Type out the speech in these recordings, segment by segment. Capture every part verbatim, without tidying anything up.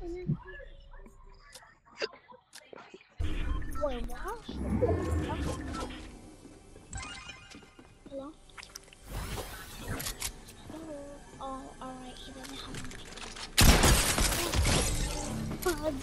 Wait, what? Hello? Hello? Oh, alright, he doesn't have much. God.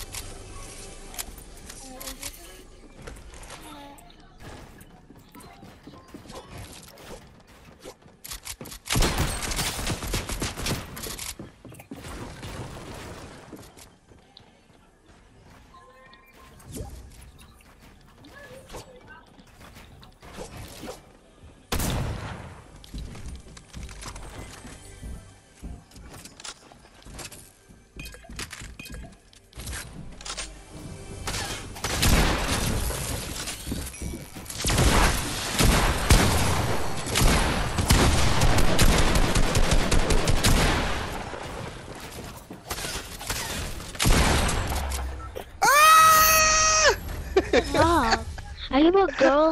Stop. Are you a girl?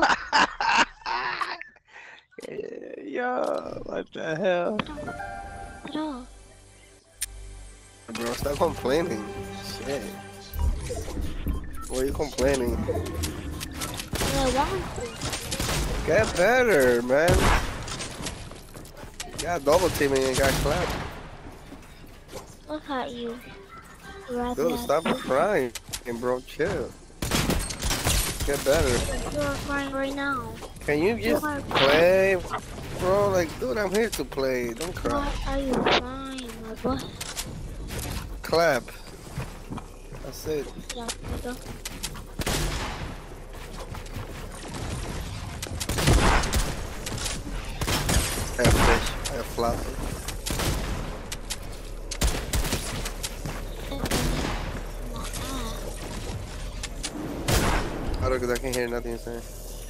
Yo, what the hell? No. Bro, stop complaining. Shit. Why are you complaining? I want to. Get better, man. You got double teaming and got clapped. Look at you. You're Dude, stop crying, bro. Chill. Get better. You're crying right now. Can you just play, bro? Like, dude, I'm here to play. Don't cry. Why are you crying, my boy? Clap. That's it. Yeah, go. I have fish. I have floppy. I don't, cause I can't hear nothing you're saying.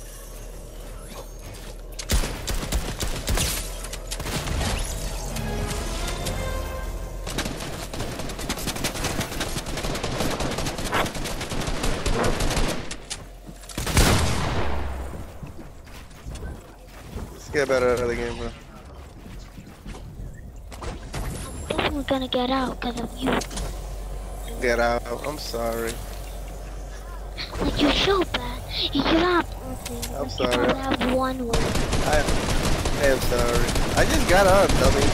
Let's get better at the game, bro. I'm definitely gonna get out because of you. Get out. I'm sorry. Like, you're so bad. You don't have anything. I'm Like, sorry. You only have one win. I, I am sorry. I just got on, dummy.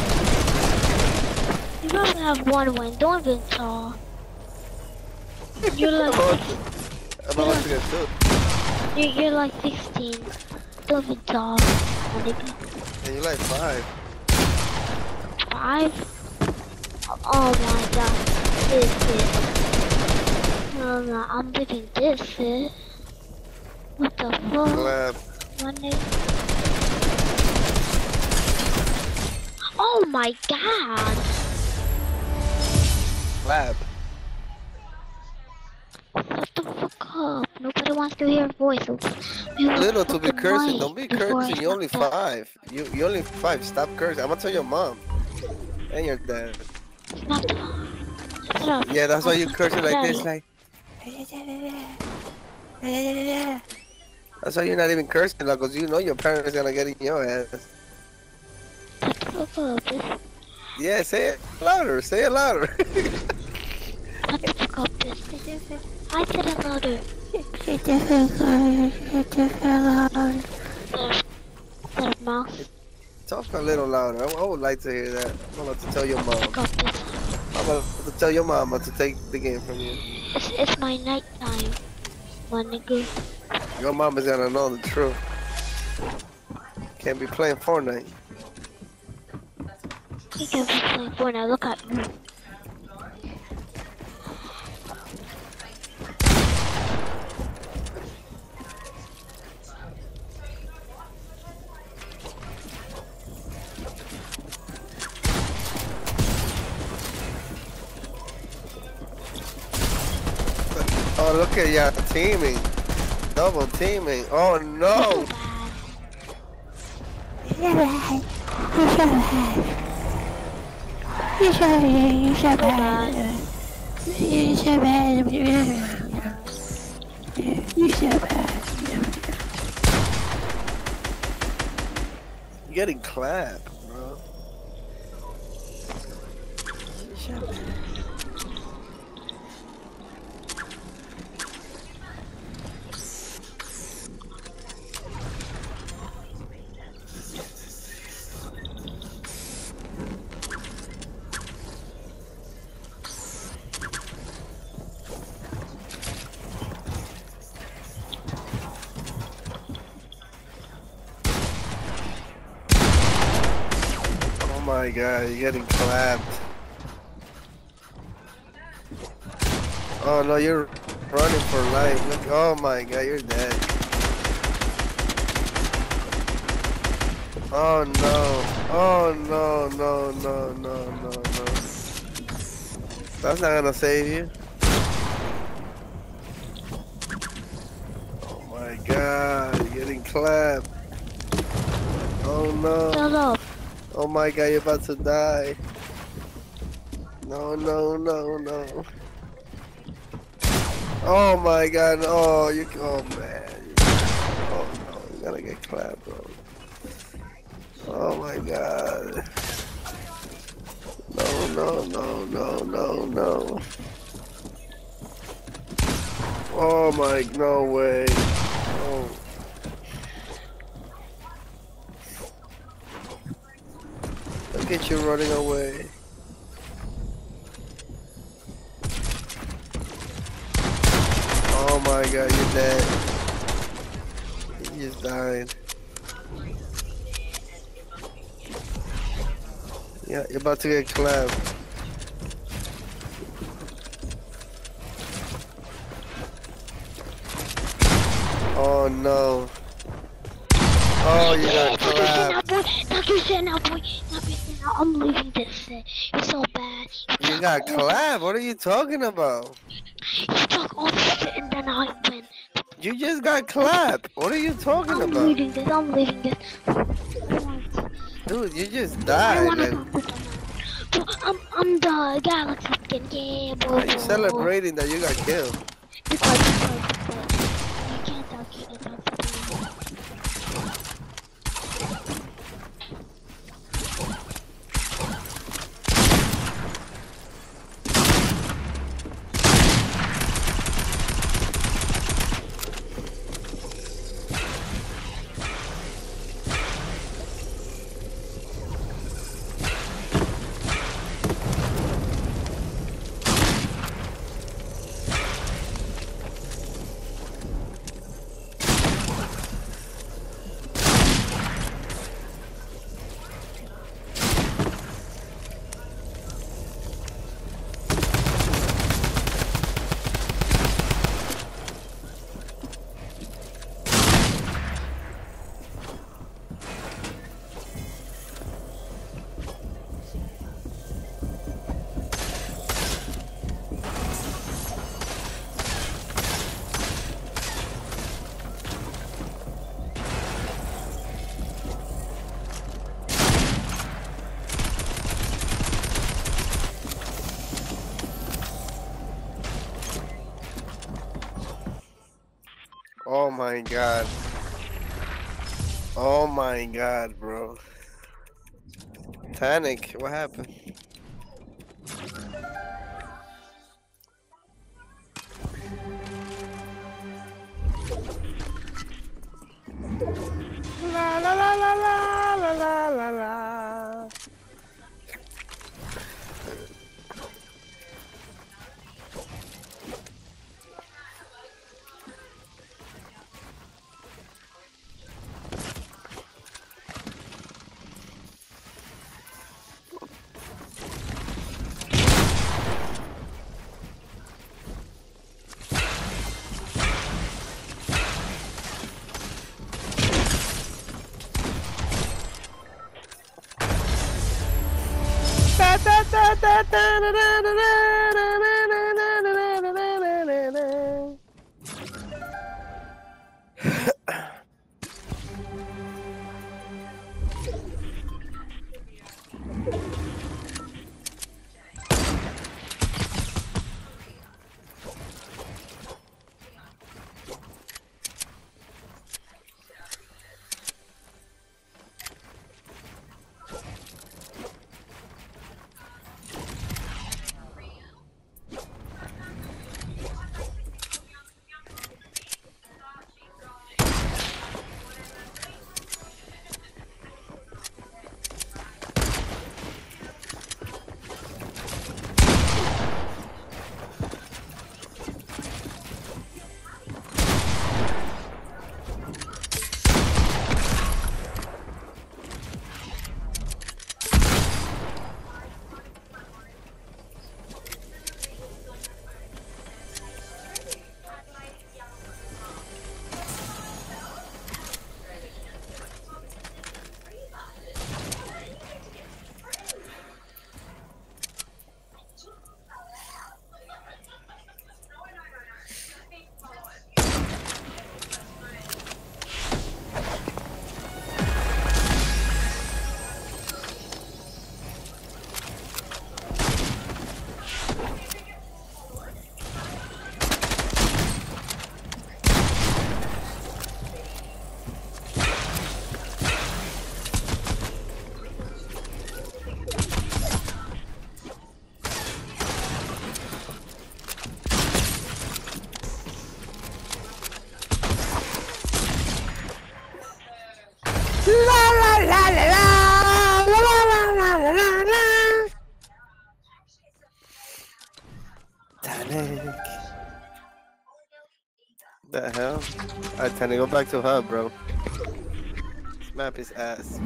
You don't have one win. Don't even talk. You're like, I'm about to get two. you're, you're like sixteen. Don't even talk. And you like five. Five? Oh my god. This is. No, no, I'm living this shit. What the fuck? Clap. My name. Oh my god! Clap. Shut the fuck up. Nobody wants to hear a voice. You Little to be fucking cursing. white Don't be before I cursing. You only stop that. five. You you only five. Stop cursing. I'm gonna tell your mom. And your dad. Stop the- Shut up. Yeah, that's why you cursing like this, Shut like. That's why you're not even cursing, like, cause you know your parents gonna get in your ass. Shut the fuck up. Bitch. Yeah, say it louder. Say it louder. Shut the fuck up, bitch. I said it louder. Shut up, mouse. Talk a little louder. I, I would like to hear that. I'm about to tell your mom. Fuck up, bitch. I'm about to tell your mama to take the game from you. It's, it's my night time, my nigga. Your mama's gonna know the truth. Can't be playing Fortnite. You can't be playing Fortnite. Look at you. Oh, look at y'all teaming. Double teaming. Oh no. So bad. You're so bad. You're so bad. You're so bad. You're so bad. You're getting clapped, bro. my god, you're getting clapped. Oh no, you're running for life. Look, oh my god, you're dead. Oh no. Oh no, no, no, no, no, no. That's not gonna save you. Oh my god, you're getting clapped. Oh no. Shut up. Oh my god, you're about to die. No, no, no, no. Oh my god, oh, you, oh man. Oh no, you gotta get clapped, bro. Oh my god. No, no, no, no, no, no. Oh my, no way. Oh. Look at you running away. Oh my god, you're dead. You just died. Yeah, you're about to get clapped. Oh no. Oh, you got clapped. Stop your shit now, boy. Stop your shit now. I'm leaving this shit. You're so bad. You, You got talk all clapped? What are you talking about? this- You talk all this shit and then I win. You just got clapped. What are you talking I'm about? leaving this. I'm leaving this. Dude, you just I died, wanna man. talk to them. So I'm, I'm the galaxy skin. Yeah, boy. Why are you celebrating that you got killed? Because, because, because. You can't talk. You can't talk to them. Oh my god. Oh my god, bro. Panic, what happened? La la la la la la la la la. Titanic. The hell? Alright, Titanic, go back to hub, bro. This map is ass.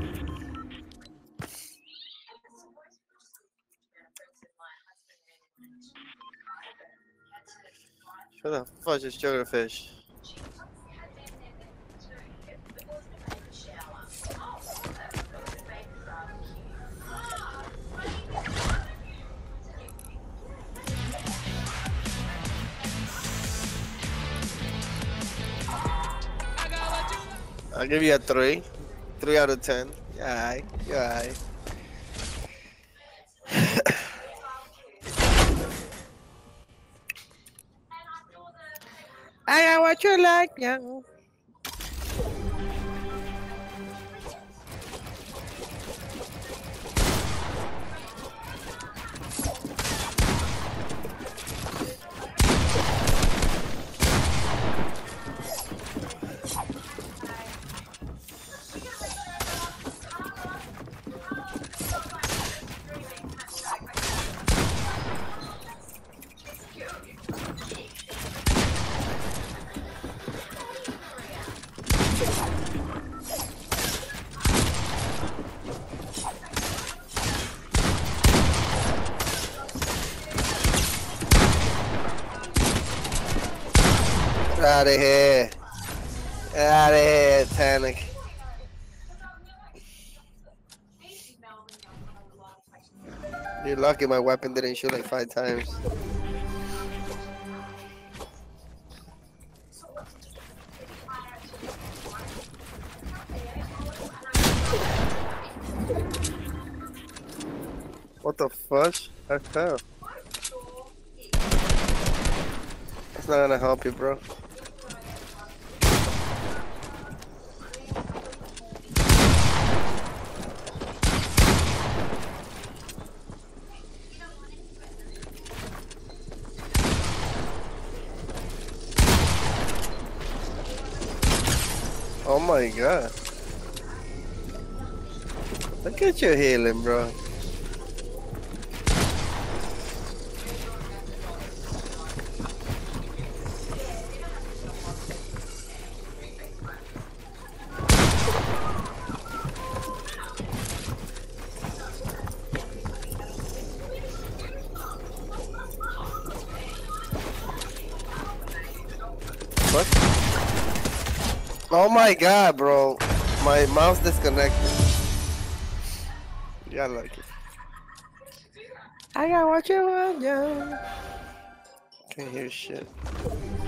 Who the fuck is Sugarfish? I'll give you a three. Three out of ten. Yeah, aye. Yeah, aye. I got what you like, young. Out of here. Out of here, Titanic. You're lucky my weapon didn't shoot like five times. What the fudge? I fell. It's not gonna help you, bro. Oh my god. Look at your healing, bro. What? Oh my god, bro. My mouse disconnected. Yeah, I like it. I got what you want, yo. Can't hear shit.